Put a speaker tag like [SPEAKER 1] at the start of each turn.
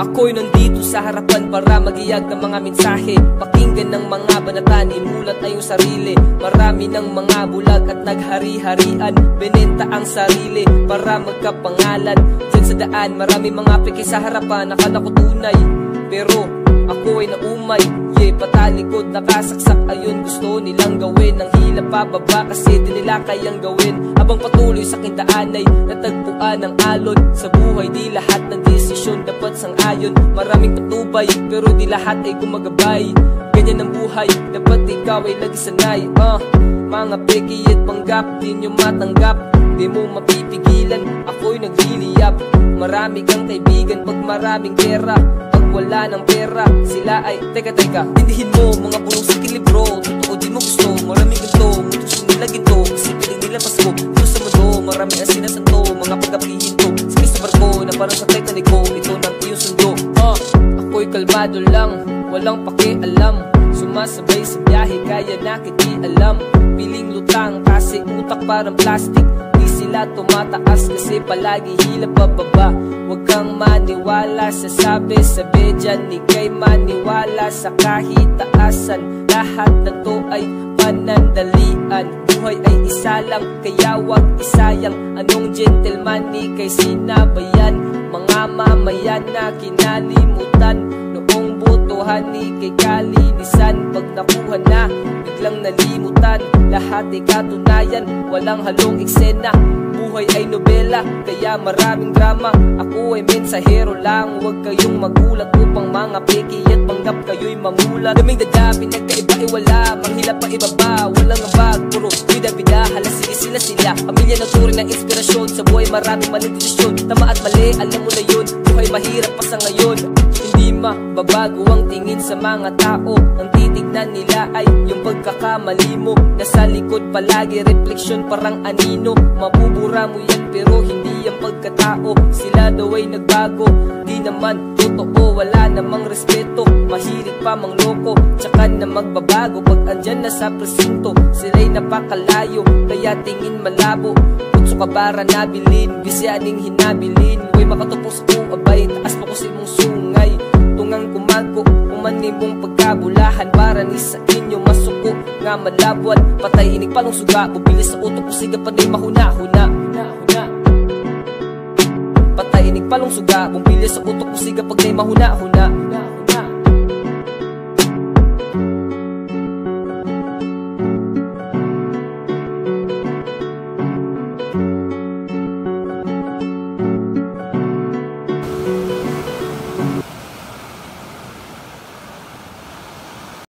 [SPEAKER 1] Ako'y nandito sa harapan para magiyag ng mga mensahe, pakinggan ng mga banatan, imulat na yung sarili. Marami ng mga bulag at naghari-harian, binenta ang sarili para magkapangalan. Diyan sa daan, marami mga peke sa harapan, akala ko tunay, pero ako ay naumay. Patalikod, nakasaksak, ayun gusto nilang gawin. Ang hila pababa kasi di nila kayang gawin. Habang patuloy sa kintaan ay natagpuan ng alon. Sa buhay di lahat ng desisyon dapat sang-ayon. Maraming patubay pero di lahat ay gumagabay. Ganyan ang buhay, dapat ikaw ay lagi sanay. Mga peki at panggap, di nyo matanggap, di mo mapipigilan, ako'y nagliliyap. Marami kang kaibigan pag maraming pera, pag wala ng pera, sila ay teka, tindihin mo mga bulong sa kilibro. Totoo di mo gusto, maraming ganito, gusto nila ginto, kasi piling nila pasko. Ito sa mundo, marami ang sinasanto, mga pagkapihinto. Sige sa barko na parang sa Titanic ko, ito ng iyong sundo. Ako'y kalmado lang, walang pakialam, sumasabay sa biyahe kaya nakiti alam. Piling lutang kasi utak parang plastic, di sila tumataas kasi palagi hila pababa. Huwag kang maniwala sa sabi-sabi dyan, ika'y maniwala sa kahit taasan. Lahat na to ay panandalian, buhay ay isa lang kaya wag isayang. Anong gentleman ni kay sinabayan, mga mamayan na kinalimutan. Noong botohan ni kay kalinisan, pag nakuha na biglang nalimutan. Lahat ay katunayan, walang halong eksena, buhay ay nobela, kaya maraming drama. Ako ay mensahero lang, huwag kayong magulat upang mga peki at panggap kayo'y mamulat. Daming dada, pinagkaiba ay wala, manghila pa ibaba, walang abag, puro bida-bida, halas sige sila. Pamilya na turing ng inspirasyon, sa buhay maraming maling desisyon. Tama at mali, alam mo na yun, buhay mahirap pa sa ngayon. Hindi mababago ang tingin sa mga tao, ang titignan nila ay yung pagkakamali mo. Nasa likod palagi, refleksyon parang anino. Mabubura mo yan pero hindi ang pagkatao. Sila daw ay nagbago, di naman totoo, wala namang respeto. Mahilig pa mangloko, tsaka na magbabago pag andyan na sa presinto. Sila'y napakalayo, kaya tingin malabo. Putso ka bara nabilin, bisyaning hinabilin. Huwag makatupos ko abay, taas mo ko sa imong sungay. Tungang kumago, umanimong pagkabulahan, para ni sa inyo masuko nga malabuan. Patay inig palong suga, bubilis sa utok, siga pa na'y mahuna-huna. Patay inig palong suga, bubilis sa utok, siga pag na'y mahuna-huna.